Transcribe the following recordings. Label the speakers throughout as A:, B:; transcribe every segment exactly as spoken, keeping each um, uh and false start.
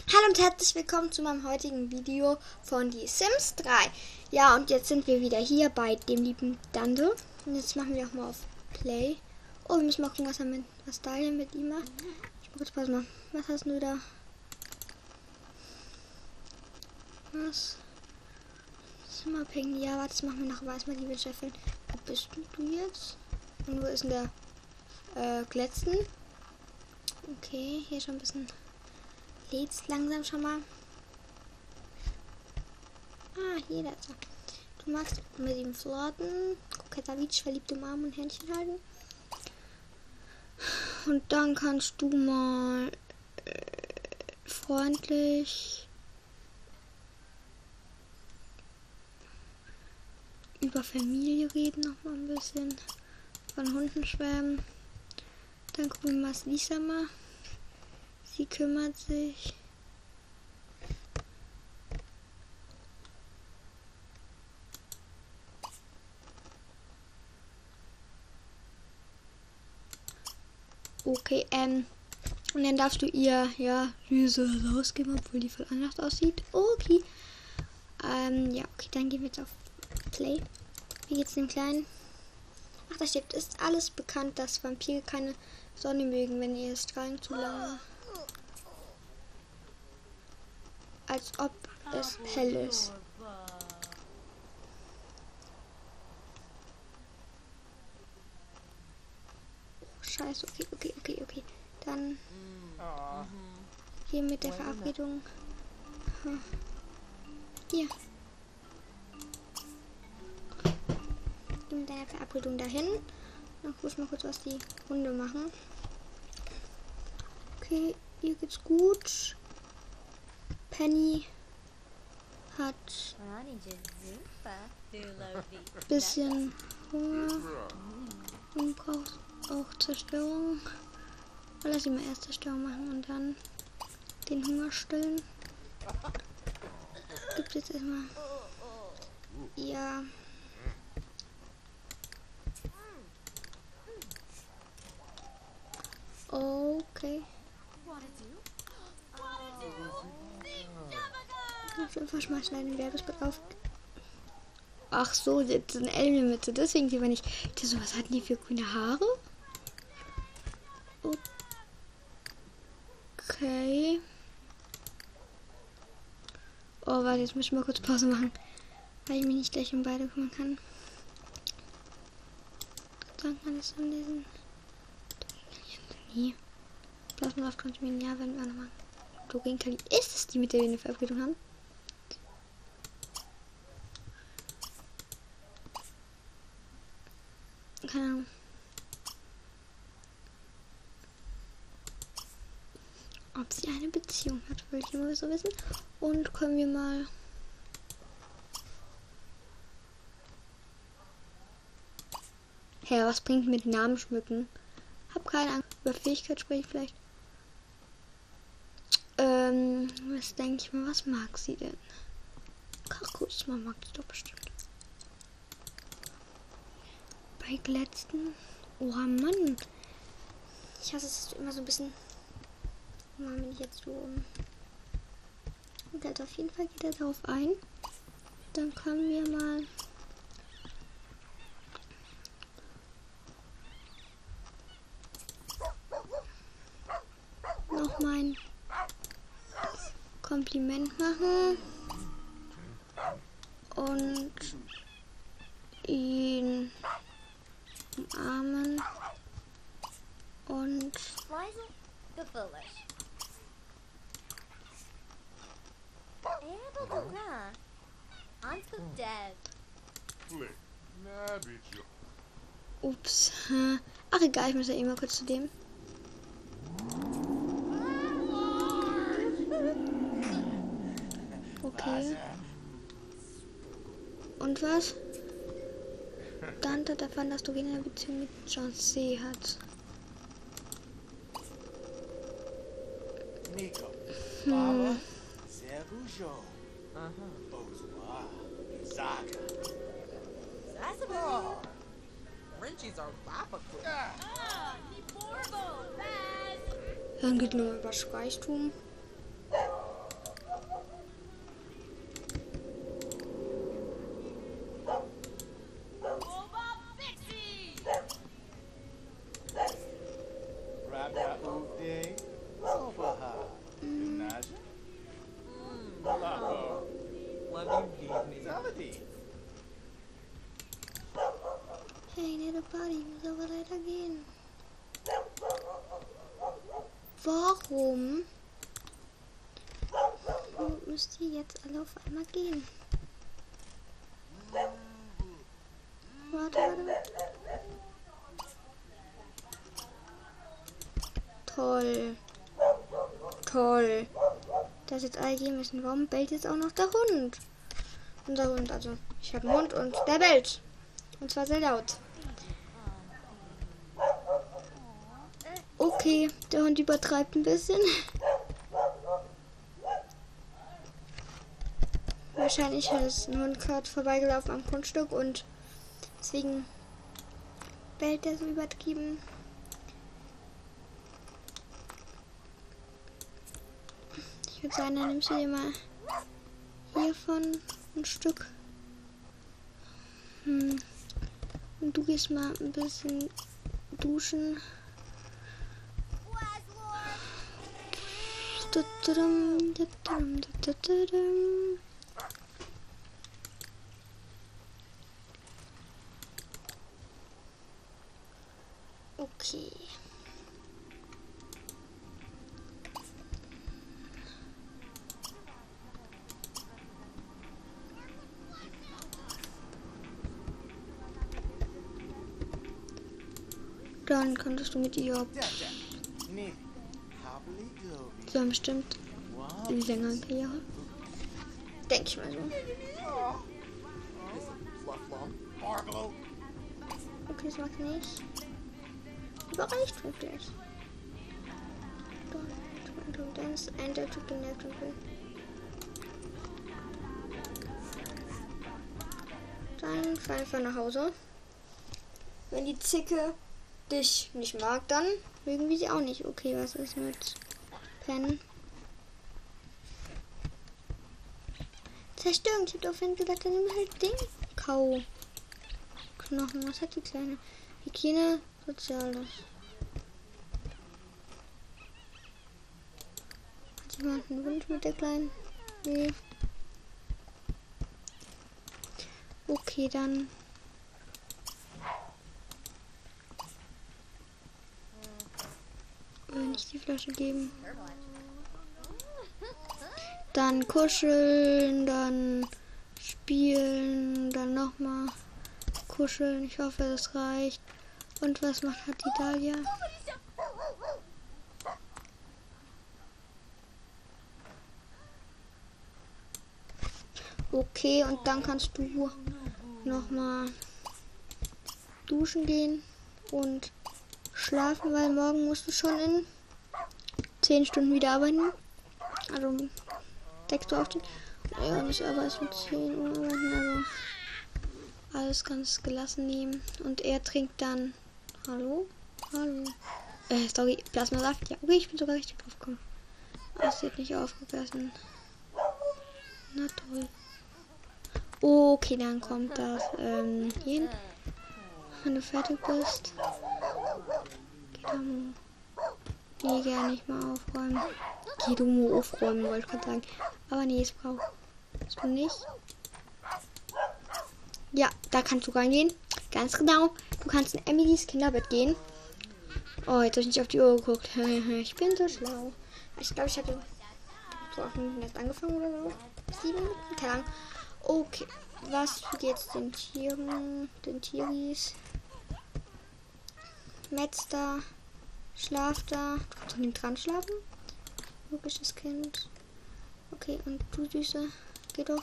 A: Hallo und herzlich willkommen zu meinem heutigen Video von Die Sims drei. Ja, und jetzt sind wir wieder hier bei dem lieben Dando. Und jetzt machen wir auch mal auf Play. Oh, wir müssen mal gucken, was, er mit, was Dahlia mit ihm macht. Ich muss kurz Pause machen. Was hast du da? Was? Zimmerping. Ja, warte, das machen wir noch. Weiß mal, liebe Chefin. Wo bist du jetzt? Und wo ist denn der äh, Glätzen? Okay, hier schon ein bisschen... Lädst langsam schon mal. Ah, hier, da ist er. Du magst mit ihm flirten. Koketavitsch, verliebt umarmen und Händchen halten. Und dann kannst du mal äh, freundlich über Familie reden, noch mal ein bisschen. Von Hunden schwärmen. Dann gucken wir, was Lisa macht. Sie kümmert sich. Okay, ähm. Und dann darfst du ihr, ja, süße rausgeben, obwohl die voll anders aussieht. Okay. Ähm, ja, okay, dann gehen wir jetzt auf Play. Wie geht's dem Kleinen? Ach, da steht, ist alles bekannt, dass Vampire keine Sonne mögen, wenn ihr Strahlen zu lange. Als ob es hell ist. Oh, scheiße, okay, okay, okay, okay. Dann hier mit der Verabredung. Hm. Hier. Mit der Verabredung dahin. Dann guck ich mal kurz, was die Hunde machen. Okay, ihr geht's gut. Penny hat ein bisschen Hunger und braucht auch Zerstörung. Lass sie mal erst Zerstörung machen und dann den Hunger stillen. Gibt jetzt erstmal. Ja. Okay. Auf jeden Fall schmeißen einen Werbespot auf. Ach so, jetzt sind Elme mit. Deswegen sieht man nicht. So, was hatten die für grüne Haare? Okay. Oh, warte, jetzt muss ich mal kurz Pause machen. Weil ich mich nicht gleich um beide kümmern kann. Dann kann ich so lesen. Nie. Plasma auf Konsumieren, ja, wenn wir nochmal. Dorin-Kali. Ist es die, mit der wir eine Verabredung haben? Keine Ahnung. Ob sie eine Beziehung hat, will ich immer so wissen. Und können wir mal. Hä, hey, was bringt mit Namen schmücken? Hab keine Ahnung. Über Fähigkeit spreche ich vielleicht. Ähm, was denke ich mal, was mag sie denn? Kaktus, man mag die doch bestimmt. Bei Glätzen. Oh Mann. Ich hasse es immer so ein bisschen. Mal bin ich jetzt so um. Und halt auf jeden Fall geht er darauf ein. Dann können wir mal. Noch mein Kompliment machen. Und ihn umarmen. Und ups. Ach egal, ich muss ja eh mal kurz zu dem. Okay. Und was? Dante hat erfahren, dass Doreen eine Beziehung mit John C. hat. Hm. Dann geht nur über Reichtum. Party muss aber leider gehen. Warum müsst ihr jetzt alle auf einmal gehen? Warte, warte. Toll. Toll. Dass jetzt alle gehen müssen. Warum bellt jetzt auch noch der Hund? Unser Hund, also. Ich habe einen Hund und der bellt. Und zwar sehr laut. Okay, der Hund übertreibt ein bisschen. Wahrscheinlich ist ein Hund gerade vorbeigelaufen am Grundstück und deswegen bellt er so übertrieben. Ich würde sagen, dann nimmst du dir mal hiervon ein Stück. Hm. Und du gehst mal ein bisschen duschen. Okay. Dann könntest du mit ihr so bestimmt länger Karriere. Denke ich mal so. Okay, das macht nicht. Überreicht wirklich. Dance and I took the net. Dann fahr einfach nach Hause. Wenn die Zicke dich nicht mag, dann mögen wir sie auch nicht. Okay, was ist mit Pen? Zerstörung. Ich hab doch vorhin gesagt, dann nimm halt den Kau. Knochen. Was hat die kleine? Hygiene, Soziales. Hat jemand einen Wunsch mit der kleinen? Nee. Okay, dann. Wenn ich die Flasche geben. Dann kuscheln, dann spielen, dann nochmal kuscheln. Ich hoffe, das reicht. Und was macht hat die Dahlia? Okay, und dann kannst du nochmal duschen gehen und schlafen, weil morgen musst du schon in zehn Stunden wieder arbeiten. Also deckst du auf den. Ja, muss aber erst um zehn Uhr arbeiten, also alles ganz gelassen nehmen. Und er trinkt dann. Hallo? Hallo? Äh, sorry, Plasmasaft. Ja, okay, ich bin sogar richtig drauf gekommen. Es wird nicht aufgegessen. Na toll. Okay, dann kommt das ähm, hier hin. Wenn du fertig bist. Geh da mal. Nee, gar nicht mal aufräumen. Geh du mal aufräumen, wollte ich gerade sagen. Aber nee, es braucht. Bist du nicht? Ja, da kannst du reingehen. Ganz genau. Du kannst in Emilys Kinderbett gehen. Oh, jetzt habe ich nicht auf die Uhr geguckt. Ich bin so schlau. Ich glaube, ich hatte so auf dem Netz angefangen oder so. Sieben Minuten. Keine Ahnung. Okay. Was geht's den Tieren? Den Tieris? Metz da. Schlaf da. Du kannst doch nicht dran schlafen. Logisches Kind. Okay, und du Süße. Geh doch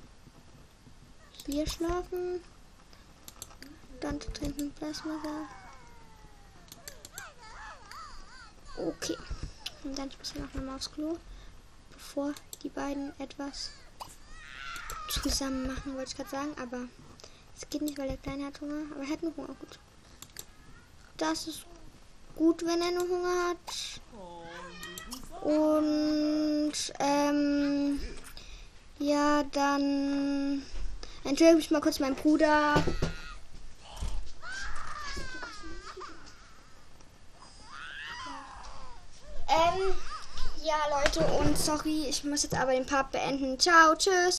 A: hier schlafen. Dann zu trinken Plasma. Okay. Und dann muss ich noch mal aufs Klo. Bevor die beiden etwas zusammen machen, wollte ich gerade sagen. Aber es geht nicht, weil der Kleine hat Hunger. Aber er hat nur Hunger. Gut. Das ist gut, wenn er nur Hunger hat. Und ähm, ja, dann entschuldige mich mal kurz, mein Bruder. Ähm, ja, Leute, und sorry, ich muss jetzt aber den Part beenden. Ciao, tschüss.